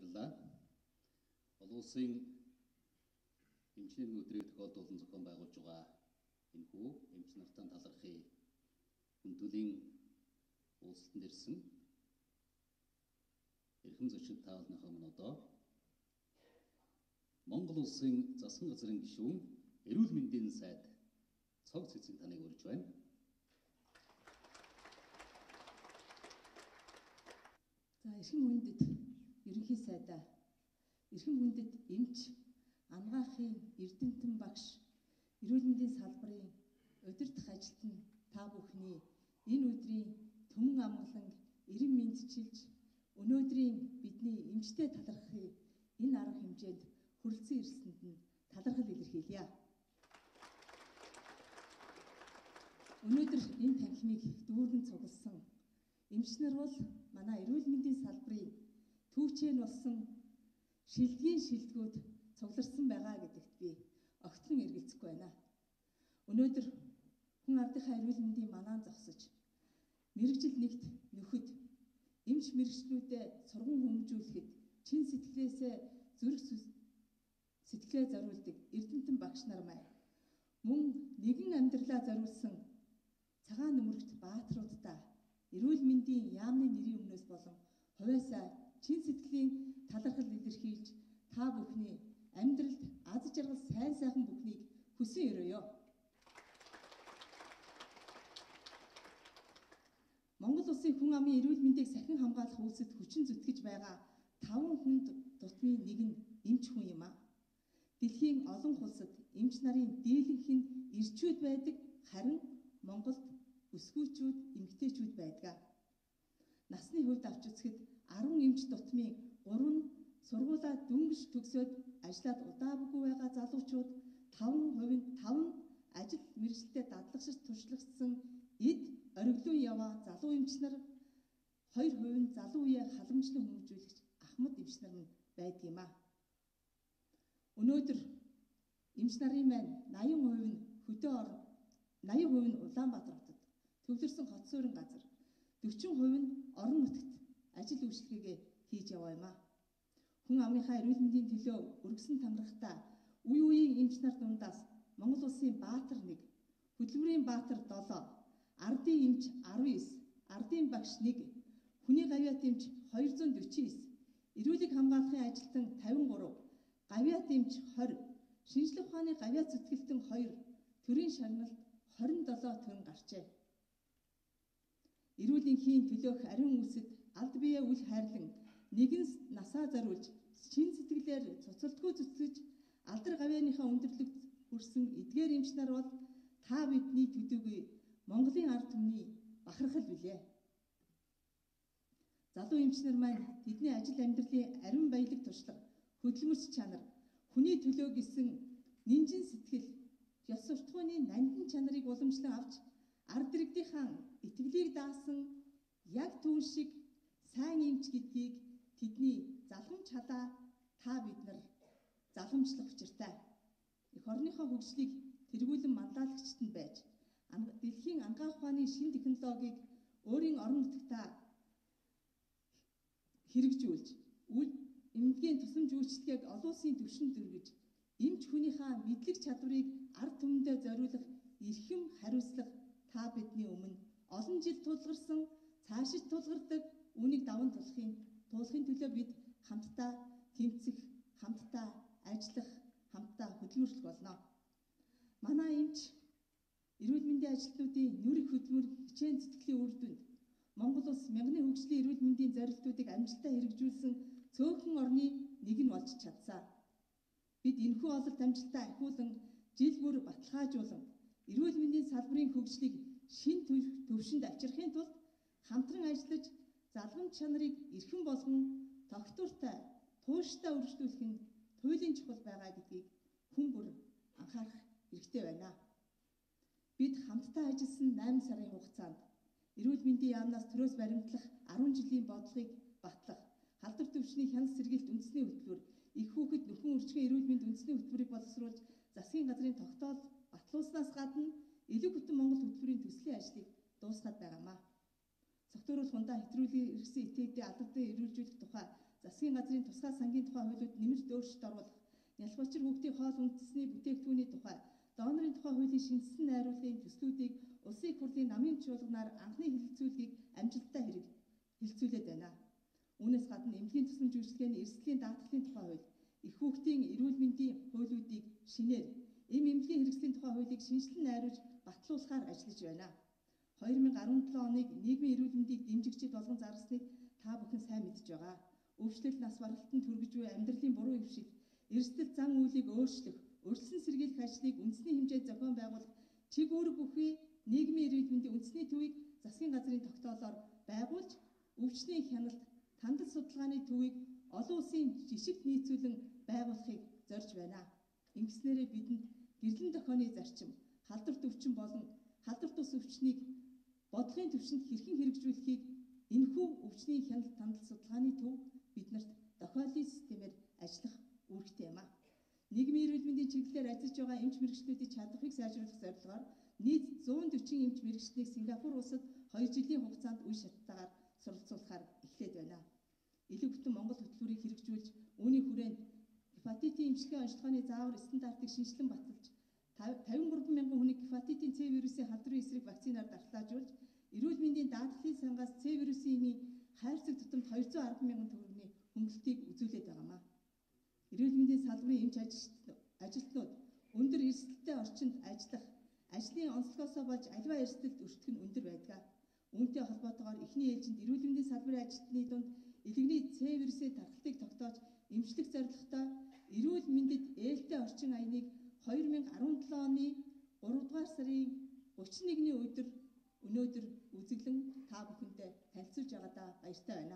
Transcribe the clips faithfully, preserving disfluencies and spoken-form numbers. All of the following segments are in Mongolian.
баярлалаа. Олон улсын эмчнэрийн өдрийг тохиолдуулан зохион байгуулж байгаа энэхүү эмч нартай талархын хүндэлийн уулзалтанд ирсэн эрхэм зочин та бүхнийхээ өмнө одоо Монгол улсын засгийн газрын гишүүн эрүүл мэндийн сайд цог цэцэг таныг урьж байна. За эрхэм хүндэт ерөнхий сайдаа, эрхэм хүндэт эмч, ангаахын эрдэмтэн багш, эрүүл мэндийн салбарын удирдах ажилтан та бүхний энэ өдрийн түмэн амгалан эрен мэндчилж өнөөдрийн бидний эмчтэй талархахын энэ арга хэмжээнд хүрэлцэн ирсэнд нь талархал илэрхийлье. Өнөөдөр энэ танхимыг дүүргэн цугласан эмч нар бол манай эрүүл мэндийн салбарын түүчээр болсон шилдэгийн шилдэгүүд цугларсан байгаа гэдэгт би огтхон эргэлзэхгүй байна. Өнөөдөр хүн ардынхаа эрүүл мэндийн манаан зогсож мэрэгжил нэгт нөхөд эмч мэрэгчлүүдэд сурган хүмүүжүүлэхэд чин сэтгэлээсээ зүрх сэтгэлээ зориулдаг эрдэмтэн багш нар маань мөн нэгэн амьдралаа зориулсан цагаан нөмөрөгт бааtruудаа эрүүл мэндийн яамны нэрийн өмнөөс болон хувьяасаа чин сэтгэлийн талархал илэрхийлж та бүхний амьдралд аз жаргал сайн сайхан бүхнийг хүсэн өрөөё. Монгол улсын хүн амын эрүүл мэндийг сахин хамгаалах үйлсэд хүчин зүтгэж байгаа таван хүнд дутмын нэг нь эмч хүн юм а. Дэлхийн олон улсад эмч нарын дийлэнх нь ирчүүд байдаг, харин Монголд өсгүүчүүд, эмэгтэйчүүд байдаг. Насны хувьд авч үзэхэд арван эмч дутмын гурав нь сургуулаа дөнгөж төгсөөд ажиллаад удаагүй байгаа залуучууд, таван хувь нь таван ажил мэргэжилтэд дадлагшиж туршлагасан эд ориглон яваа залуу эмч нар, хоёр хувь нь залуу үеэ халамжлан хүмүүжүүлэгч ахмад эмч нар нь байдаг юм а. Өнөөдөр эмч нарын маань наян хувь нь хөдөө орон, наян хувь нь Улаанбаатар хотод төвлөрсөн хот суурин газар, дөрвөн хувь нь орон нутагт ажил үйлчлэгээ хийж яваа юм а. Хүн амынхаа эрүүл мэндийн төлөө өргөсөн тангарахтаа үе үеийн эмч нар дундаас Монгол улсын баатар нэг, хөдөлмөрийн баатар долоо, ардын эмч арван девять, ардын багш нэг, хүний гавьяат эмч хоёр зуун дөрвөн девять, эрүүлэг хамгаалахын ажилтан тавин гурав, гавьяат эмч двадцать, шинжлэх ухааны гавьяат зүтгэлтэн хоёр, төрийн шагналт хорин долоо төрн гарчээ. Эрүүл энхийн төлөөх ариун үсэд алд биеэ үл хайрлан нэгэн насаа зориулж шин сэтгэлээр цуцалдгүй зүтгэж алдар гавьяаныхаа өндөрлөг хүрсэн эдгээр эмч нар бол та бидний төдийгүй Монголын ард түмний бахархал билээ. Залуу эмч нар маань тэдний ажил амьдралын ариун баялаг туршлага, хөдөлмөрч чанар, хүний төлөө гисэн нинжин сэтгэл, ёс суртахууны нандин чанарыг уламжлан авч ард иргэдийнхаа итгэлийг даасан яг түүн шиг сайн эмч гэдгийг тэдний залхамж халаа та бид нар залхамжлах учиртай. Эх орныхоо хөгжлийг тэргүүлэн манлайлагчд нь байж дэлхийн ангаах ухааны шин технологиг өөрийн орон нутагтаа хэрэгжүүлж үйл эмнэлгийн тусламж үйлчилгээг олон улсын түвшинд дөргиж эмч хүнийхээ мэдлэг чадварыг ард түмэндээ зориулах эрхэм хариуцлага та бидний өмнө олон жил тулгарсан, цаашид тулгардаг үүнийг даван тулахын туулахын төлөө бид хамтдаа тэмцэх, хамтдаа ажиллах, хамтдаа хөдөлмөрлөх болно. Манай эмч эрүүл мэндийн ажилтнуудын нүрийг хөдөлмөр хичээн зүтгэлийн үр дүнд Монгол улс мянганы хөгжлийн эрүүл мэндийн зорилтуудыг амжилттай хэрэгжүүлсэн цөөхөн орны нэг нь болж чадсан. Бид энэхүү ололт амжилтаа ахиулан жил бүр баталгаажуулан эрүүл мэндийн салбарын хөгжлийг шин төвшөнд авчрахын тулд хамтран ажиллаж залгамж чанарыг эрхэм болгон тогтвортой, тууштай үргэлжлүүлэх нь туйлын чухал байгаа гэдгийг хүн бүр анхаарах хэрэгтэй байна. Бид хамтдаа ажилласан найман сарын хугацаанд эрүүл мэндийн яамнаас төрөөс баримтлах арван жилийн бодлогыг батлах, халдвар төвчний хяналт сэргийлт үндэсний хөтөлбөр, их хүүхэд нөхөн үржихуйн эрүүл мэнд үндэсний хөтөлбөрийг боловсруулж засгийн газрын тогтоол батлуулснаас гадна элэг бүтэн Монгол хөтөлбөрийн төслийн ажлыг дуусгаад байгаамаа. Цогтөөрөл хундаа хэтрүүлэн ирсэн этгээдийн албатай эрүүлжүүлэх тухай засгийн газрын тусгай сангийн тухай хуулиуд нэмэлт өөрчлөлт оруулах, нялхбалчир хүүхдийн хоол үндэсний бүтээгдэхүүний тухай, донорын тухай хуулийн шинжилсэн найруулгын төслүүдийг улсын их хурлын намын чуулганаар анхны хэлэлцүүлгийг амжилттай хэрэг хэлэлцүүлээд байна. Үүнээс гадна эмнэлгийн тусламж үйлчилгээний эрсдлийн даатгалын тухай хууль, их хүүхдийн эрүүл мэндийн хуулиудыг шинээр, эм эмнэлгийн хэрэгслийн тухай хуулийг шинжилэн найруулж батлуулахаар ажиллаж байна. хоёр мянга арван долоо оныг нийгмийн эрүүл мэндийг дэмжигчид болгон заргасныг та бүхэн сайн мэдж байгаа. Өвчлөл, нас баралтанд хүргэж буй амьдралын буруу эвшил, эрсдэл зан үйлийг өөрчлөх, өрсөлдсөн сэргийлэх ажлыг үндэсний хэмжээнд зохион байгуулах, чиг үүрэг бүхий нийгмийн эрүүл мэндийн үндэсний төвийг засгийн газрын тогтоолоор байгуулж, өвчний хяналт, тандал судалгааны төвийг олон улсын жишигт нийцүүлэн байгуулахыг зорж байна. Ингэснээрээ бидэнд гэрлэн дохионы зарчим, халдварт өвчин болон халдварт ус өвчнийг бодлогын түвшинд хэрхэн хэрэгжүүлэхийг энэхүү өвчний хяналт, тандал судалгааны төв биднэрт дохиолын системээр ажиллах үүрэгтэй юм а. Нийгмийн эрүүл мэндийн чиглэлээр ажиллаж байгаа эмч мэргэжлүүдийн чадварыг сайжруулах зорилгоор нийт зуун дөрвөн эмч мэргэжлийг Сингапур улсад хоёр жилийн хугацаанд үе шаттайгаар суралцуулахаар эхлээд байна. Илүү бүтэн Монгол хөтөлбөрийг хэрэгжүүлж, үүний хүрээнд гепатитын эмчилгээ онцлогооны заавар стандартыг шинжилэн баталж, тавин гурван мянган хүнийг гепатитын С вирусын халдварын эсрэг вакцинаар дархлаажуулж, эрүүл мэндийн даатгалын сангаас С вирусын эмийн хайрцаг тутамд двести арван мянган төгрөгийн хөнгөлөлтийг үзүүлээд байгаамаа. Эрүүл мэндийн салбарын эмч ажилтнууд өндөр эрсдэлтэй орчинд ажиллах, ажлын онцлогоосоо болж аливаа эрсдэлд өртөх нь өндөр байдаг. Үүнтэй холбоотойгоор эхний ээлжинд эрүүл мэндийн салбарын ажилтны дунд элэгний С вирусын тархалтыг тогтоож, эмчлэх зорилготой эрүүл мэндэд ээлтэй орчин аяныг хоёр мянга арван долоо оны гурав дугаар сарын гуравч нэгний өдөр өнөөдөр үзэглэн та бүхэнтэй танилцуулж байгаадаа баяртай байна.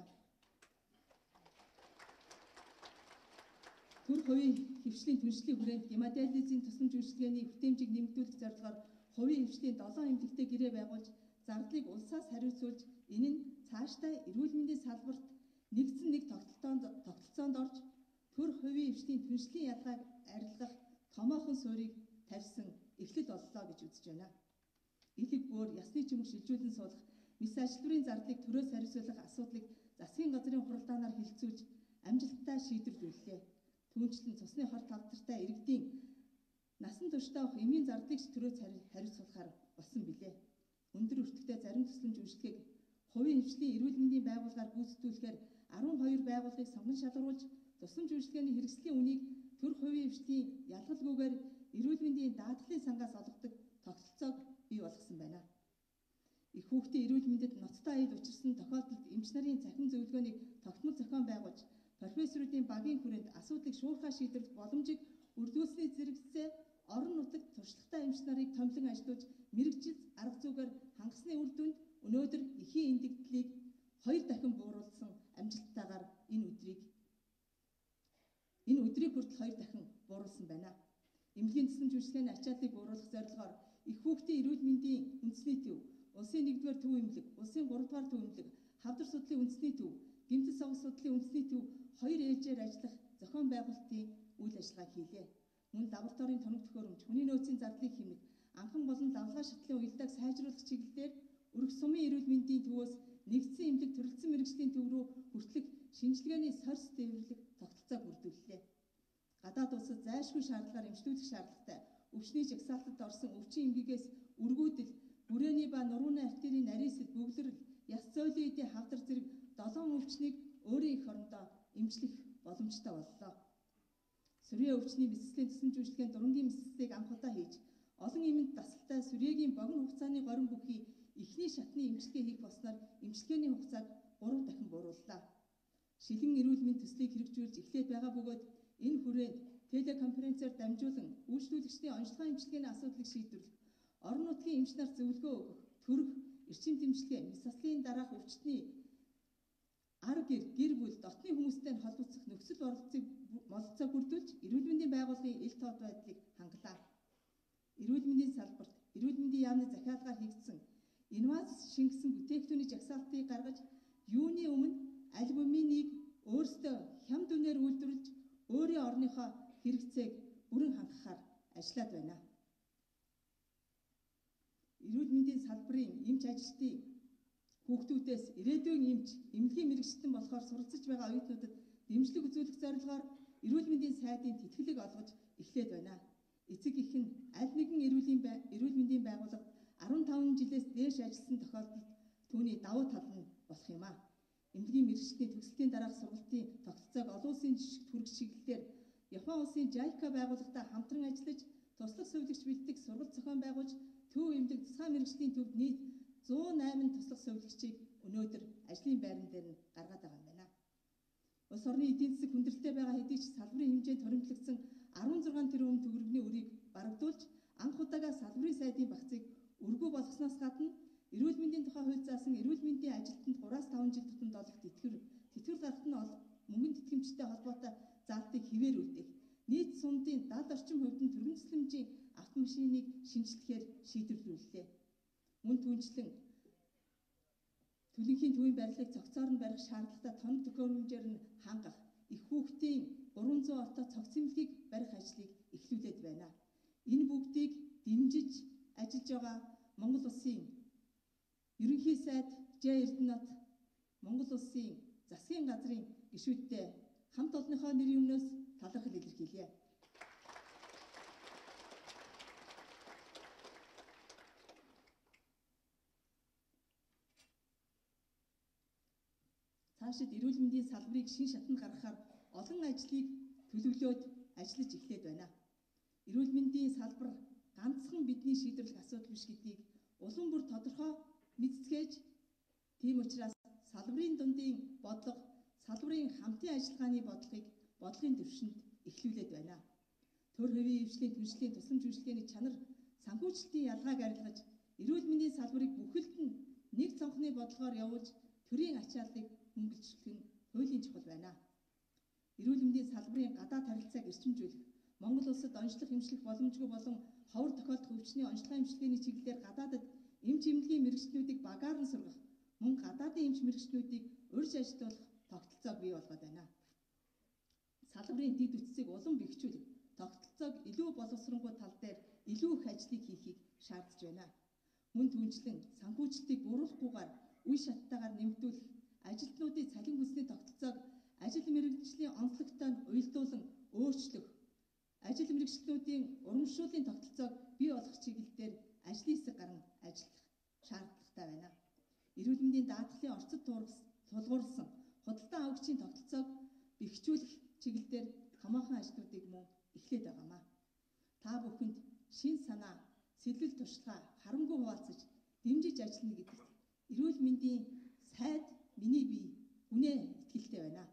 Төр хувийн хөвчлийн түншлэлийн хүрээнд гемодиализын тусламж үйлчилгээний хүртээмжийг нэмэгдүүлэх зорилгоор хувийн хөвчлийн долоон эмнэлэгтэй гэрээ байгуулж, зардлыг улсаас хариуцуулж, энэ нь цаашдаа эрүүл мэндийн салбарт нэгдсэн нэг тогтолцоонд тогтолцоонд орж, төр хувийн хөвчлийн түншлийн ялгааг арилгах томоохон суурийг тавьсан эхлэл боллоо гэж үзэж байна. Элэг бөөр ясны чимэг шилжүүлэн суулгах, мис ажилтнуудын зардлыг төрөөс хариуцуулах асуудлыг засгийн газрын хуралдаанаар хэлэлцүүлж амжилттай шийдвэрлүүллээ. Түүнчлэн цусны хор тавтартай иргэдийн насан туршдаа авах эмийн зардлыг төрөөс хариуцуулахаар болсон билээ. Өндөр өртөгтэй зарим тусламж үйлчилгээг хувийн хөвчлийн эрүүл мэндийн байгууллагаар гүйцэтгүүлэхээр арван хоёр байгууллагыг сонгон шалгаруулж, тусламж үйлчилгээний хэрэгслийн үнийг төр хувийн хөвчлийн ялгалгүйгээр эрүүл мэндийн даатгалын сангаас олгодог тогтолцоог бий болгосон байна. Их хүүхдийн эрүүл мэндэд ноцтой аюул учирсан тохиолдолд эмч нарын цахим зөвлөгөөнийг тогтмол зохион байгуулж, профессоруудын багийн хүрээнд асуудлыг шуурхай шийдвэрлэх боломжийг үрдүүлсний зэрэгцээ орон нутагт туршлагатай эмч нарыг томилон ажилуулж, мэрэгжил арга зүйгээр хангасны үр дүнд өнөөдөр эхийн эндэгдлийг хоёр дахин бууруулсан амжилттайгаар энэ өдрийг энэ өдрийг хүртэл хоёр дахин бууруулсан байна. Эмнэлгийн тусламж үйлчилгээний ачааллыг бууруулах зорилгоор их хүүхдийн эрүүл мэндийн үндэсний төв, улсын нэгдүгээр төв эмнэлэг, улсын гурав дахь төв эмнэлэг, хавдар судлалын үндэсний төв, гэмтэл согос судлалын үндэсний төв хоёр ээлжээр ажиллах зохион байгуулалтын үйл ажиллагаа хийлээ. Мөн лабораторийн тоног төхөөрөмж, хүний нөөцийн зардлыг хэмнэх, анхан болон лавлгаа шатлалын уялдааг сайжруулах чиглэлээр өрх сумын эрүүл мэндийн төвөөс нэгдсэн эмнэлэг төрөлцсөн мэргэжлийн төв рүү хүртэлх шинжилгээний сорьс тээвэрлэх тогтолцоог бүрдүүллээ. Гадаад улсад зайлшгүй шаардлагаар эмчлүүлэх шаардлагатай өвчний жагсаалтад орсон өвчин эмгэгээс үргүүдэл, бүрээний ба нурууны артерийн нарийсэл, бөглөрөл, яс зөөлөн эдийн хавдар зэрэг долоон өвчнийг өөрийн эх орондоо эмчлэх боломжтой боллоо. Сүрьеэ өвчний мэсгэлийн тусламж үйлчилгээний дурангийн мэсгэлийг анх удаа хийж, олон эмэнд дасгалтай сүрьегийн богино хугацааны горин бүхий эхний шатны эмчилгээ хийх болсноор эмчилгээний хугацааг гурав дахин буурууллаа. Шилэн эрүүл мэнд төслийг хэрэгжүүлж эхлээд байгаа бөгөөд энэ хүрээнд телеконференцээр дамжуулан үйлчлүүлэгчдийн онцлогоо эмчилгээний асуудлыг шийдвэрлэх, орон нутгийн эмч нарт зөвлөгөө өгөх, төрөх, эрчим тэмчилгээ, мэс заслын дараах өвчтний ар гэр, гэр бүл, дотны хүмүүстэй холбогдох нөхцөл оролцоог молцоо бүрдүүлж, эрүүл мэндийн байгууллагын ил тод байдлыг хангалаа. Эрүүл мэндийн салбарт эрүүл мэндийн яамны захиалгаар хийгдсэн инновац шингэсэн бүтээгдэхүүний жагсаалтыг гаргаж, юуны өмнө альбуминыг өөрсдөө хям дүнээр үйлдвэрлэж, өөрийн орныхоо хэрэгцээг бүрэн хангахаар ажиллаад байна. Эрүүл мэндийн салбарын эмч ажилтны хүүхдүүдээс ирээдүйн эмч, эмнэлгийн мэргэжилтэн болохоор суралцж байгаа оюутнуудад дэмжлэг үзүүлэх зорилгоор эрүүл мэндийн сайдын тэтгэлэг олгож эхлээд байна. Эцэг эх нь аль нэгэн эрүүлийн эрүүл мэндийн байгууллага арван таван жилээс дээш ажилласан тохиолдолд түүний давуу тал нь болох юм а. Эмнэлгийн мэргэжлийн төгсөлтийн дараах сургалтын тогтолцоог олон улсын жишгт хүргэх чиглэлээр Япон улсын жайка байгууллагатай хамтран ажиллаж туслах сувилагч бэлддэг сургалт зохион байгуулж төв эмнэлэг тусгай мэргэжлийн төвд нийт зуун найман туслах сувилагчийг өнөөдөр ажлын байран дээр нь гаргаад байгаа юм байна. Улс орны эдийн засаг хүндрэлтэй байгаа хэдий ч салбарын хэмжээнд хоримтлагдсан арван зургаан тэрбум төгрөгийн үрийг барагдуулж анх удаага салбарын сайдын багцыг өргөө болгосноос гадна эрүүл мэндийн тухай хууль заасан эрүүл мэндийн ажилтнанд гураас таван жил тутамд олох тэтгэр тэтгэр гарахт нь мөнгөн тэтгэмжтэй холбоотой заалтыг хэвээр үлдээх, нийт сумдын дад орчим хувьд нь төрийн төслөмжийн автомашиныг шинжилгэхээр шийдвэрлүүллээ. Мөн түүнчлэн төлөнхийн төвийн барилгыг цогцоор нь барих шаардлагатай тоног төхөөрөмжөөр нь хангах, их хүүхдийн гурван зуун ортой цогц эмнэлгийг барих ажлыг эхлүүлээд байна. Энэ бүгдийг дэмжиж ажиллаж байгаа Монгол Улсын ерөнхий сайд Ж Эрдэнэт, Монгол Улсын засгийн газрын гишүүдтэй хамт олонныхоо нэрийн өмнөөс талархал илэрхийлье. Цаашид эрүүл мэндийн салбарыг шин шатанд гаргахаар олон ажлыг төлөвлөөд ажиллаж эхлээд байна. Эрүүл мэндийн салбар ганцхан бидний шийдвэрлэх асуудал биш гэдгийг улам бүр тодорхой мэдцгээж, тийм учраас салбарын дундын бодлого, салбарын хамтын ажиллагааны бодлогыг бодлогын дэвшинд эхлүүлээд байна. Төр хэвийн эвслийн түншлэлийн тусламж үйлчилгээний чанар, санхүүжилтийн ялгааг арилгаж, эрүүл мэндийн салбарыг бүхэлд нь нэг цонхны бодлогоор явуулж, төрийн ачааллыг хөнгөлчлөх нь хуулийн чухал байна. Эрүүл мэндийн салбарын гадаад харилцааг эрчимжүүлэх, Монгол улсад онцлог эмчлэх боломжгүй болон ховор тохиолдох өвчний онцлогын эмчилгээний чиглэлээр гадаадад эмч эмнэлгийн мэргэжлүүдийг багаар нь сургах, мөн гадаадын эмч мэргэжлүүдийг урьж ажилуулах тогтолцоог бий болгоод байна. Салбарын дэд үтцийг улам бэхжүүлэх, тогтолцоог илүү боловсронгуй тал дээр илүү их ажлыг хийхийг шаардж байна. Мөн түүнчлэн санхүүжилтийг бууруулахгүйгээр үе шаттайгаар нэмэгдүүлэх, ажилтнуудын цалин хүнсний тогтолцоог ажил мэргэжлийн онцлогтой нь уялдуулан өөрчлөх, ажил мэргэжлүүдийн урамшууллын тогтолцоог бий болгох чиглэлээр ажлын хэсэг гарan ажиллах шаардлагатай байна. Эрүүл мэндийн даатгалын орцод тулгуурласан худалдан авагчийн тогтолцоог бэхжүүлэх чиглэлээр томоохон ажлуудыг мөн эхлээд байгаамаа. Та бүхэнд шин санаа, сэтлэл туршлага харамгүй хуваалцаж дэмжиж ажиллана гэдэгт эрүүл мэндийн сайд миний бие үнэ итгэлтэй байна.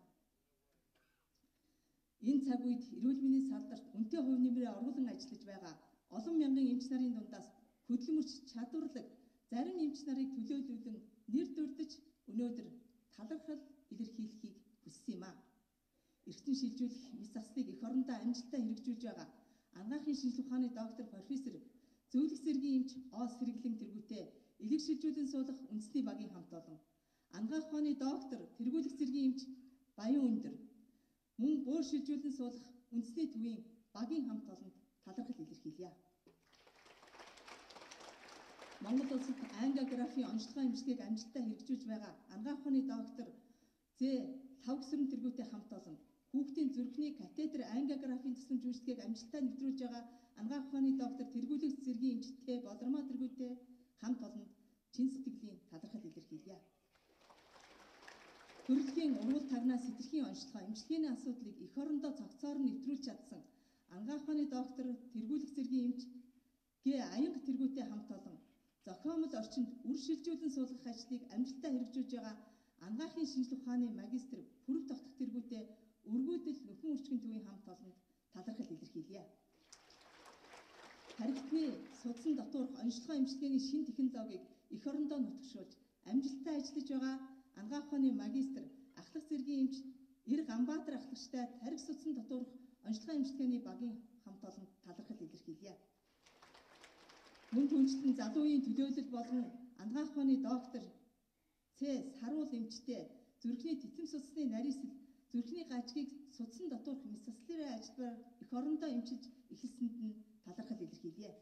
Энэ цаг үед эрүүл мэндийн салбарт үнэтэй хувь нэмрээ оруулан ажиллаж байгаа олон мянган эмч нарын дундаас хөдөлмөрч чадварлаг зарим эмч нарыг төлөөлүүлэн нэр дурдж өнөөдөр талархал илэрхийлэхийг хүссэн юм а. Эрчим шилжүүлэх мэс заслыг эх орондоо амжилттай хэрэгжүүлж байгаа анагаахын шинжилгээ ухааны доктор профессор зөвлөх зэргийн эмч Оос Хэрэглэн тэргүүтээ элэг шилжүүлэн суулгах үндэсний багийн хамт олон анагаах ухааны доктор тэргүүлэх зэргийн эмч Баян Өндөр мөн бөөр шилжүүлэн суулгах үндэсний төвийн багийн хамт олонд талархал илэрхийлье. Монгол улсад ангиографийн онцлогоо эмчилгээг амжилттай хэрэгжүүлж байгаа анагаах ухааны доктор Зэ Лав Гүсрэн тэргүүтээ хамт олон хүүхдийн зүрхний катетер ангиографийн тусламж үйлчилгээг амжилттай нэвтрүүлж байгаа анагаах ухааны доктор тэргүүлэх зэргийн эмчтэй Болормоо тэргүүтээ хамт олонд чин сэтгэлийн талархал илэрхийлье. Төрөлхийн ургуул тагнаас сэтэрхийн онцлогоо эмчилгээний асуудлыг эх орондоо цогцоор нь нэвтрүүлж чадсан анагаах ухааны доктор тэргүүлэх зэргийн эмч Гэ Аянга тэргүүтээ хамт олон зохиомол орчинд үр шилжүүлэн суулгах ажлыг амжилттай хэрэгжүүлж байгаа анагаахын шинжилгээ ухааны магистр Пүрэв Тогтох тэргүүтээ өргүйдэл нөхөн үрчгийн төвийн хамт олонд талархал илэрхийлье. Харигтны судсан дотоорох онцлогоо эмчилгээний шин технологиг эх орондоо нутагшуулж амжилттай ажиллаж байгаа анагаах ухааны магистр ахлах зэргийн эмч Эр Ганбаатар ахлагчтай тарих судсан дотоорох онцлогоо эмчилгээний багийн хамт олонд талархал илэрхийлье. Мөн түнчлэн залуу үеийн төлөөлөл болон анагаах ухааны доктор Цэ Саруул эмчтэй зүрхний титэм судасны нарийсэл зүрхний гажгийг судсан дотоорох мэс заслын ажиллаар эх орондоо эмчилж эхэлсэнд нь талархал илэрхийлье.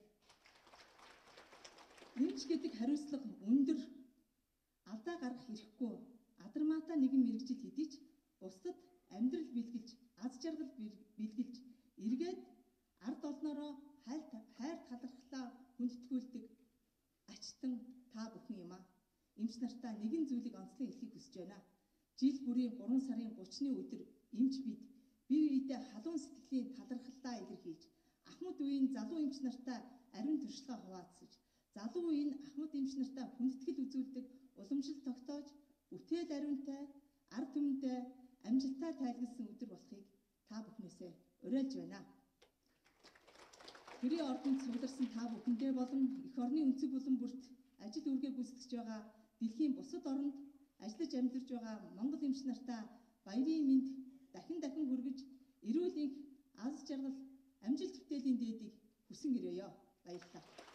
Эмч гэдэг хариуцлага өндөр, алдаа гаргах эрхгүй, адармаатай нэгэн мэрэгжил хэдий ч бусдад амьдрал бэлгэлж, аз жаргал бэлгэлж, эргээд ард олноороо хайр хайр талархлаа хүндэтгүүлдэг ачтан та бүхэн юм а. Эмч нартаа нэгэн зүйлийг онцлон хэлхийг хүсэж байна. Жил бүрийн гурван сарын гуравчны өдөр эмч бид бие биедээ халуун сэтгэлийн талархлаа илэрхийлж, ахмад үеийн залуу эмч нартаа ариун туршлагаа хуваалцаж, залуу үеийн ахмад эмч нартаа хүндэтгэл үзүүлдэг уламжлал тогтоож, бүтээл ариунтай, ард түмэндээ амжилтаа тайлгалсан өдөр болохыг та бүхнээсээ уриалж байна. Гэрийн ордонд цугларсан та бүхэндээ болон эх орны өнцөг булан бүрт ажил үргээ гүйцэтгэж байгаа дэлхийн бусад оронд ажиллаж амьдарч байгаа Монгол эмч нартаа баярын мэнд дахин дахин хүргэж, эрүүл энх, аз жаргал, амжилт бүтээлийн дээдийг хүсэн ирээё. Баярлалаа.